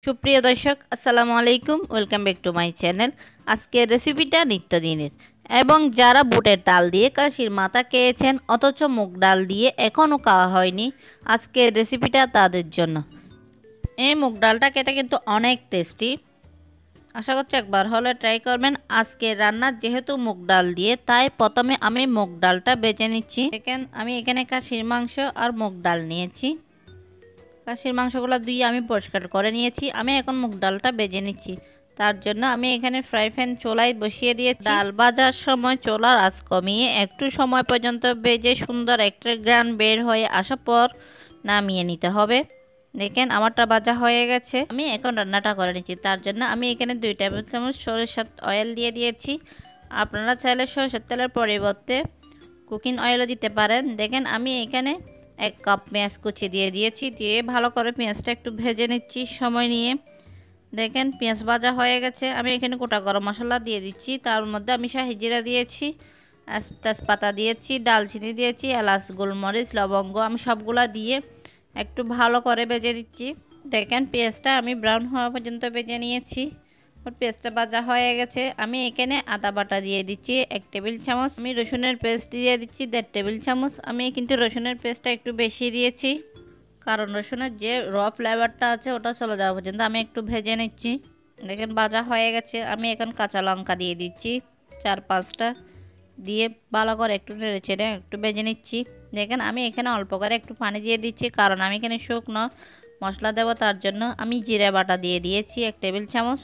সুপ্রিয় দর্শক, আসসালামু আলাইকুম। Welcome back to my channel. আজকের রেসিপিটা নিত্যদিনের এবং যারা বুটের ডাল দিয়ে কাশির মাথা খেয়েছেন অথচ মুগ ডাল দিয়ে এখনও খাওয়া হয়নি, আজকের রেসিপিটা তাদের জন্য। এই মুগ ডালটা খেতে কিন্তু অনেক টেস্টি। আশা করছি একবার হলে ট্রাই করবেন। আজকের রান্না যেহেতু মুগ ডাল দিয়ে, তাই প্রথমে আমি মুগ ডালটা বেজে নিচ্ছি। দেখেন, আমি এখানে কাশির মাংস আর মুগ ডাল নিয়েছি। খাসির মাংসগুলো ধুয়ে আমি পরিষ্কার করে নিয়েছি। আমি এখন মুগ ডালটা বেজে নিচ্ছি। তার জন্য আমি এখানে ফ্রাই প্যান চুলায় বসিয়ে দিয়েছি। ডাল ভাজার সময় চুলার আঁচ কমিয়ে একটু সময় পর্যন্ত ভেজে সুন্দর একটা গ্রান বের হয়ে আসার পর নামিয়ে নিতে হবে। দেখেন, আমারটা ভাজা হয়ে গেছে। আমি এখন রান্নাটা করে নিচ্ছি। তার জন্য আমি এখানে 2 টেবিল চামচ সরিষার অয়েল দিয়ে দিয়েছি। আপনারা চাইলে সরিষার তেলের পরিবর্তে কুকিং অয়েলও দিতে পারেন। দেখেন, আমি এখানে 1 কাপ পেঁয়াজ কুচি দিয়ে দিয়েছি। দিয়ে ভালো করে পেঁয়াজটা একটু ভেজে নিচ্ছি সময় নিয়ে। দেখেন, পেঁয়াজ ভাজা হয়ে গেছে। আমি এখানে গোটা গরম মশলা দিয়ে দিচ্ছি। তার মধ্যে আমি শাহি জিরা দিয়েছি, তেজপাতা দিয়েছি, দালচিনি দিয়েছি, এলাচ, গোলমরিচ, লবঙ্গ, আমি সবগুলা দিয়ে একটু ভালো করে ভেজে দিচ্ছি। দেখেন, পেঁয়াজটা আমি ব্রাউন হওয়া পর্যন্ত ভেজে নিয়েছি। পেস্টটা ভাজা হয়ে গেছে। আমি এখানে আদা বাটা দিয়ে দিচ্ছি 1 টেবিল চামচ। আমি রসুনের পেস্ট দিয়ে দিচ্ছি 1.5 টেবিল চামচ। আমি কিন্তু রসুনের পেস্টটা একটু বেশি দিয়েছি, কারণ রসুনের যে র ফ্লেভারটা আছে ওটা চলে যাওয়া পর্যন্ত আমি একটু ভেজে নিচ্ছি। দেখেন, ভাজা হয়ে গেছে। আমি এখন কাঁচা লঙ্কা দিয়ে দিচ্ছি 4-5টা, দিয়ে ভালো করে একটু নেড়ে চেড়ে একটু ভেজে নিচ্ছি। দেখেন, আমি এখানে অল্প করে একটু পানি দিয়ে দিচ্ছি, কারণ আমি এখানে শুকনো মশলা দেবো। তার জন্য আমি জিরা বাটা দিয়ে দিয়েছি 1 টেবিল চামচ,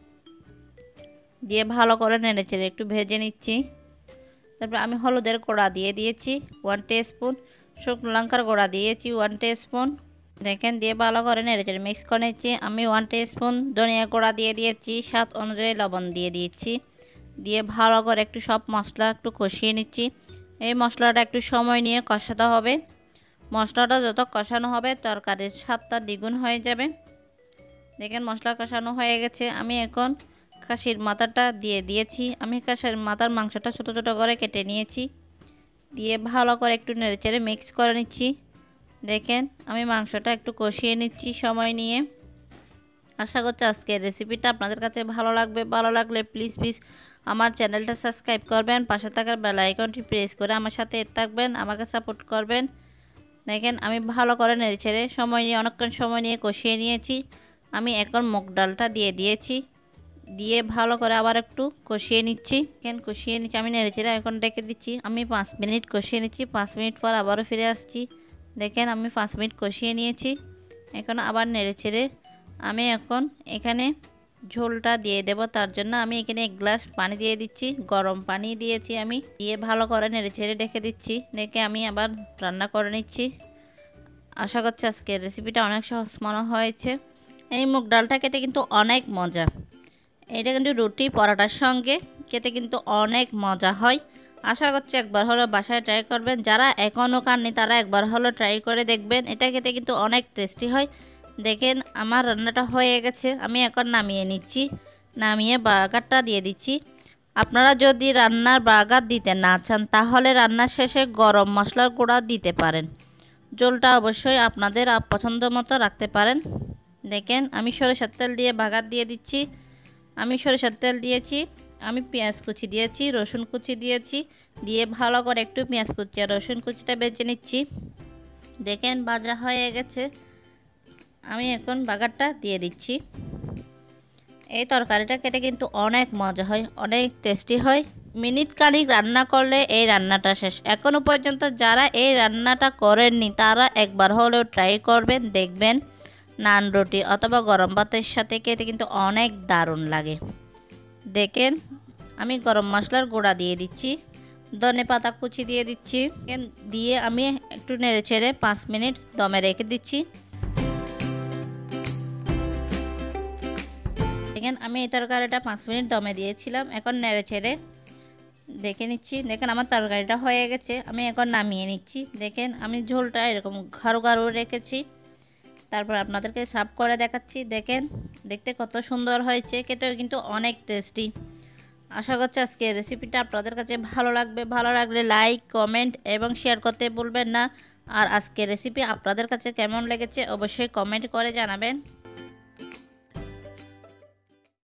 দিয়ে ভালো করে নেড়ে চেড়ে একটু ভেজে নিচ্ছি। তারপর আমি হলুদের গুঁড়া দিয়ে দিয়েছি 1 টিস্পুন, শুকনো লঙ্কার গুঁড়া দিয়েছি 1 টিস্পুন। দেখেন, দিয়ে ভালো করে নেড়ে চেড়ে মিক্স করে নিচ্ছি। আমি 1 টিস্পুন ধনিয়া গুঁড়া দিয়ে দিয়েছি, স্বাদ অনুযায়ী লবণ দিয়ে দিয়েছি। দিয়ে ভালো করে একটু সব মশলা একটু কষিয়ে নিচ্ছি। এই মশলাটা একটু সময় নিয়ে কষাতে হবে। মশলাটা যত কষানো হবে তরকারির স্বাদটা দ্বিগুণ হয়ে যাবে। দেখেন, মশলা কষানো হয়ে গেছে। আমি এখন খাসির মাথাটা দিয়ে দিয়েছি। আমি খাসির মাথার মাংসটা ছোট ছোট করে কেটে নিয়েছি, দিয়ে ভালো করে একটু নেড়েচেড়ে মিক্স করে নিচ্ছি। দেখেন, আমি মাংসটা একটু কষিয়ে নিচ্ছি সময় নিয়ে। আশা করছি আজকের রেসিপিটা আপনাদের কাছে ভালো লাগবে। ভালো লাগলে প্লিজ আমার চ্যানেলটা সাবস্ক্রাইব করবেন, পাশে থাকার বেল আইকনটি প্রেস করে আমার সাথে থাকবেন, আমাকে সাপোর্ট করবেন। দেখেন, আমি ভালো করে নেড়েচেড়ে সময় নিয়ে অনেকক্ষণ সময় নিয়ে কষিয়ে নিয়েছি। আমি এখন মুগ ডালটা দিয়ে দিয়েছি, দিয়ে ভালো করে আবার একটু কষিয়ে নিচ্ছি। কষিয়ে নিচ্ছি, আমি নেড়েচেড়ে এখন ডেকে দিচ্ছি। আমি 5 মিনিট কষিয়ে নিচ্ছি। 5 মিনিট পর আবারও ফিরে আসছি। দেখেন, আমি 5 মিনিট কষিয়ে নিয়েছি। এখন আবার নেড়েচেড়ে আমি এখন এখানে ঝোলটা দিয়ে দেব। তার জন্য আমি এখানে 1 গ্লাস পানি দিয়ে দিচ্ছি, গরম পানি দিয়েছি আমি। দিয়ে ভালো করে নেড়েচেড়ে ডেকে দিচ্ছি। ডেকে আমি আবার রান্না করে নিচ্ছি। আশা করছি আজকের রেসিপিটা অনেক সহজ মনে হয়েছে। এই মুগ ডালটা খেতে কিন্তু অনেক মজা। এটা কিন্তু রুটি পরোটার সঙ্গে খেতে কিন্তু অনেক মজা হয়। আশা করছি একবার হলো বাসায় ট্রাই করবেন। যারা এখনও খাননি তারা একবার হলো ট্রাই করে দেখবেন। এটা খেতে কিন্তু অনেক টেস্টি হয়। দেখেন, আমার রান্নাটা হয়ে গেছে। আমি এখন নামিয়ে নিচ্ছি। নামিয়ে বার্গারটা দিয়ে দিচ্ছি। আপনারা যদি রান্নার বার্গার দিতে না চান তাহলে রান্নার শেষে গরম মশলার গুঁড়া দিতে পারেন। ঝোলটা অবশ্যই আপনাদের পছন্দ মতো রাখতে পারেন। দেখেন, আমি সরিষার তেল দিয়ে বাগার দিয়ে দিচ্ছি। আমি সরিষার তেল দিয়েছি, আমি পেঁয়াজ কুচি দিয়েছি, রসুন কুচি দিয়েছি, দিয়ে ভালো করে একটু পেঁয়াজ কুচি আর রসুন কুচিটা বেজে নিচ্ছি। দেখেন, ভাজা হয়ে গেছে। আমি এখন বাগারটা দিয়ে দিচ্ছি। এই তরকারিটা খেতে কিন্তু অনেক মজা হয়, অনেক টেস্টি হয়। মিনিট খানিক রান্না করলে এই রান্নাটা শেষ। এখনও পর্যন্ত যারা এই রান্নাটা করেননি তারা একবার হলেও ট্রাই করবেন, দেখবেন নান, রুটি অথবা গরম ভাতের সাথে খেতে কিন্তু অনেক দারুণ লাগে। দেখেন, আমি গরম মশলার গুঁড়া দিয়ে দিচ্ছি, ধনে পাতা কুচি দিয়ে দিচ্ছি, দিয়ে আমি একটু নেড়ে ছেড়ে 5 মিনিট দমে রেখে দিচ্ছি। দেখেন, আমি এই তরকারিটা 5 মিনিট দমে দিয়েছিলাম। এখন নেড়ে ছেড়ে দেখে নিচ্ছি। দেখেন, আমার তরকারিটা হয়ে গেছে। আমি এখন নামিয়ে নিচ্ছি। দেখেন, আমি ঝোলটা এরকম গাঢ় গাঢ় রেখেছি। তারপর আপনাদেরকে সার্ভ করে দেখাচ্ছি। দেখেন, দেখতে কত সুন্দর হয়েছে, খেতেও কিন্তু অনেক টেস্টি। আশা করছি আজকের রেসিপিটা আপনাদের কাছে ভালো লাগবে। ভালো লাগলে লাইক, কমেন্ট এবং শেয়ার করতে ভুলবেন না। আর আজকের রেসিপি আপনাদের কাছে কেমন লেগেছে অবশ্যই কমেন্ট করে জানাবেন।